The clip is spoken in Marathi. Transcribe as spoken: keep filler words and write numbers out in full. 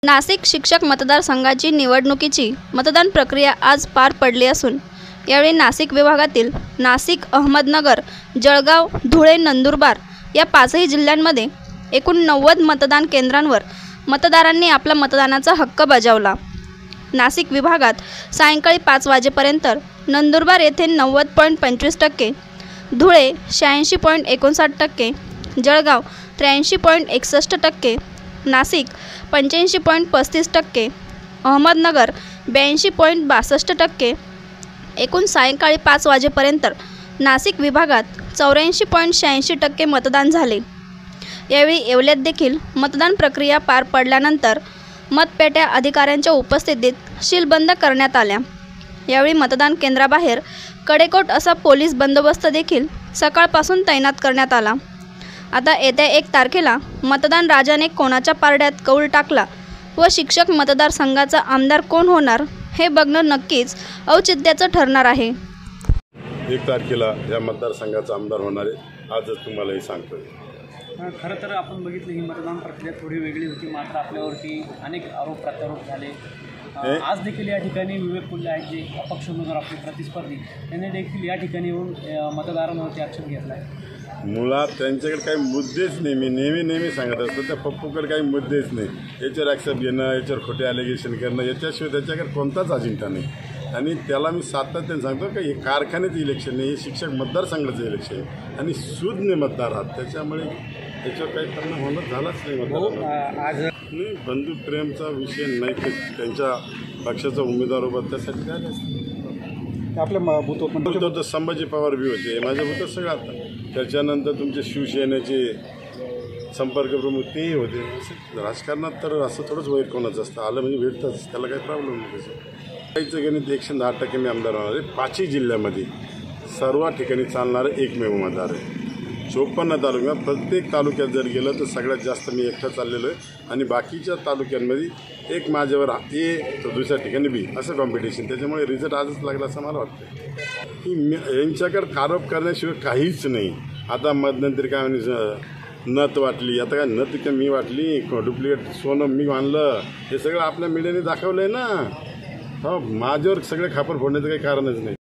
नाशिक शिक्षक मतदारसंघाची निवडणुकीची मतदान प्रक्रिया आज पार पडली असून यावेळी नाशिक विभागातील नाशिक, अहमदनगर, जळगाव, धुळे, नंदुरबार या पाचही जिल्ह्यांमध्ये एकूण नव्वद मतदान केंद्रांवर मतदारांनी आपला मतदानाचा हक्क बजावला। नाशिक विभागात सायंकाळी पाच वाजेपर्यंत नंदुरबार येथे नव्वद पॉईंट पंचवीस टक्के, धुळे शहाऐंशी पॉईंट एकोणसाठ टक्के, जळगाव त्र्याऐंशी पॉईंट एकसष्ट टक्के, नाशिक पंच्याऐंशी पॉईंट पस्तीस टक्के, अहमदनगर ब्याऐंशी पॉईंट बासष्ट टक्के, एकूण सायंकाळी पाच वाजेपर्यंत नाशिक विभागात चौऱ्याऐंशी पॉईंट शहाऐंशी टक्के मतदान झाले। यावेळी येवल्यात देखील मतदान प्रक्रिया पार पडल्यानंतर मतपेट्या अधिकाऱ्यांच्या उपस्थितीत सीलबंद करण्यात आल्या। यावेळी मतदान केंद्राबाहेर कडेकोट असा पोलीस बंदोबस्त देखील सकाळपासून तैनात करण्यात आला। आता येत्या एक तारखेला मतदान राजाने कोणाच्या पारड्यात कौल टाकला व शिक्षक मतदारसंघाचा आमदार कोण होणार हे बघणं नक्कीच औचित्याचं ठरणार आहे। एक तारखेला या मतदारसंघाचा आमदार होणार आहे, आजच तुम्हालाही सांगतो। खरं तर आपण बघितलं ही मतदान प्रक्रिया थोडी वेगळी होती, मात्र आपल्यावरती अनेक आरोप प्रत्यारोप झाले। आज देखील या ठिकाणी विवेक कुल्ले आहेत जे अपक्ष उमेदवार आपले प्रतिस्पर्धी, त्यांनी देखील या ठिकाणी येऊन मतदारांवरती ॲक्शन घेतला आहे। मुळात त्यांच्याकडे काही मुद्देच नाही, मी नेहमी नेहमी सांगत असतो त्या पप्पूकडे काही मुद्देच नाही। याच्यावर ॲक्सेप्ट घेणं, याच्यावर खोटे ॲलिगेशन करणं, याच्याशिवाय त्याच्याकडे कोणताच अजिंठा नाही। आणि त्याला मी सातत्याने सांगतो की हे कारखान्याचं इलेक्शन नाही, हे शिक्षक मतदारसंघाचं इलेक्शन आहे आणि सुज्ञ मतदार आहात, त्याच्यामुळे त्याच्यावर काही परिणाम होणं झालाच नाही। मतदार आज नाही बंधुप्रेमचा विषय नाही, की त्यांच्या पक्षाचा उमेदवार उभा त्यासाठी झाले असते। आपल्या बूथ तर संभाजी पवार बी होते, माझ्या बूथच सगळं आता। त्याच्यानंतर तुमचे शिवसेनेचे संपर्क प्रमुख तेही होते। असं राजकारणात तर असं थोडंच वैर कोणाचं असतं, आलं म्हणजे भेटतंच, त्याला काही प्रॉब्लेम नाही। त्याचं काहीचं गणित एकशे दहा टक्के मी आमदार होणार आहे। पाचही जिल्ह्यामध्ये सर्व ठिकाणी चालणारं एकमेव मतदार आहे। चोपन्न तालुक्यात प्रत्येक तालुक्यात जर गेलं तर सगळ्यात जास्त मी एकटा चाललेलो आहे आणि बाकीच्या तालुक्यांमध्ये एक माझ्यावर ए तर दुसऱ्या ठिकाणी बी असं कॉम्पिटिशन, त्याच्यामुळे रिझल्ट आजच लागला असं मला वाटतं। की यांच्याकडे आरोप करण्याशिवाय काहीच नाही। आता मध्यंतरी काय म्हणजे नथ वाटली, आता काय नथ का मी वाटली, डुप्लिकेट सोनं मी आणलं, हे सगळं आपल्या मीडियाने दाखवलं आहे ना। हो, माझ्यावर सगळे खापर फोडण्याचं काही कारणच नाही।